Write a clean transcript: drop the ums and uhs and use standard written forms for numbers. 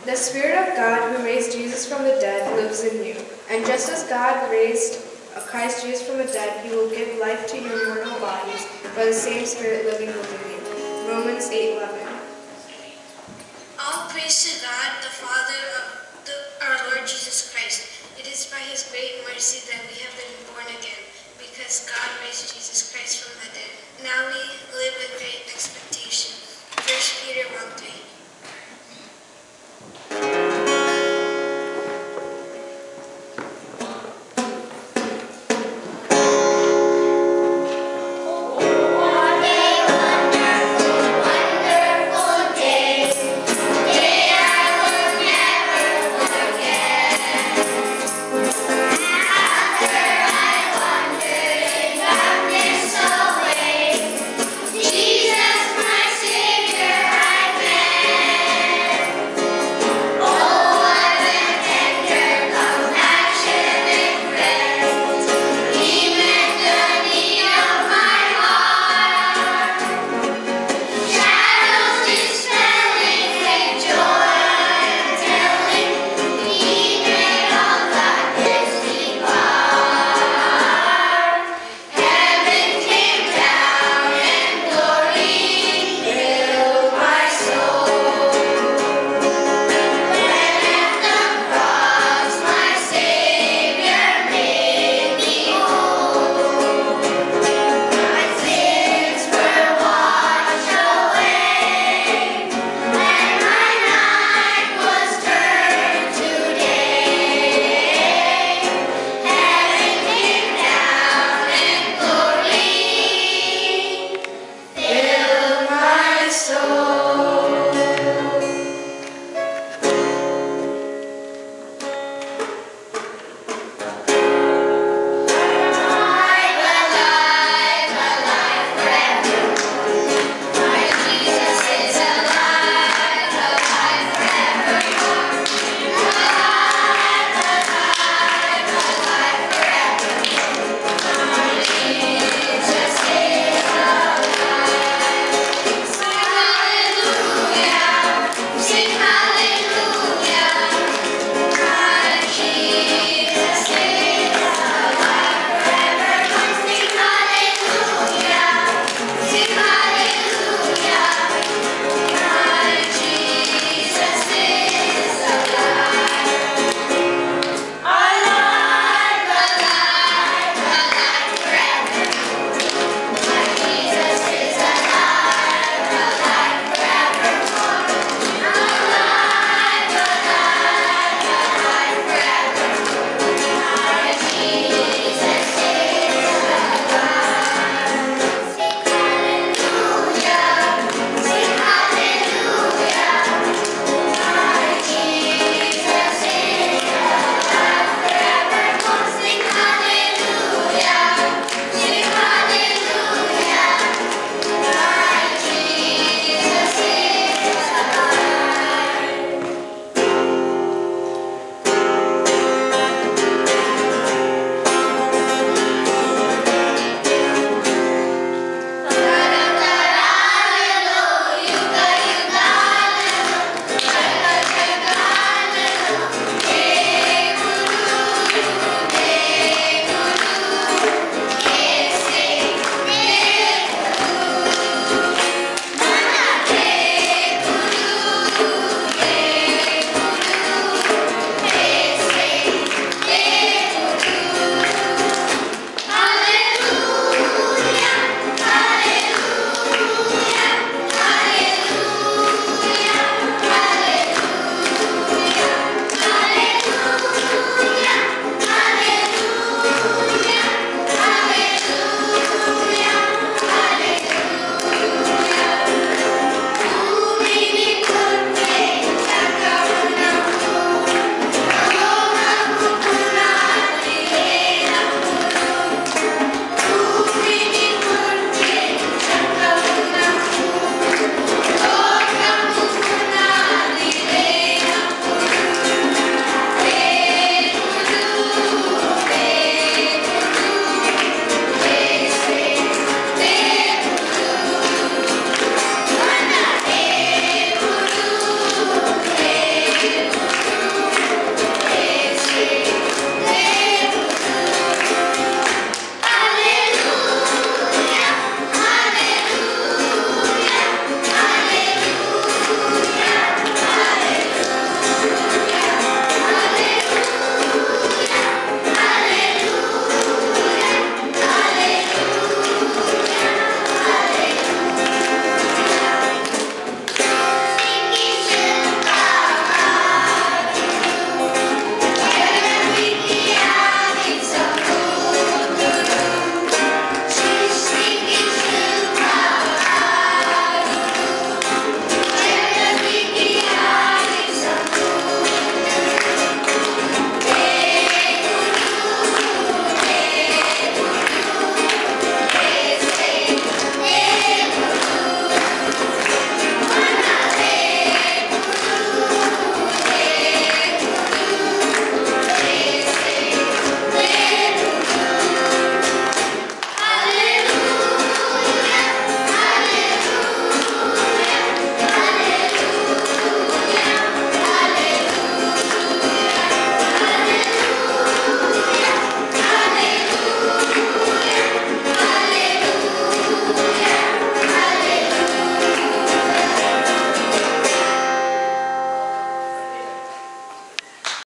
The Spirit of God who raised Jesus from the dead lives in you. And just as God raised Christ Jesus from the dead, he will give life to your mortal bodies by the same Spirit living within you. Romans 8:11. All praise to God, the Father of our Lord Jesus Christ. It is by his great mercy that we have been born again, because God raised Jesus Christ from the dead. Now we live with great expectation. 1 Peter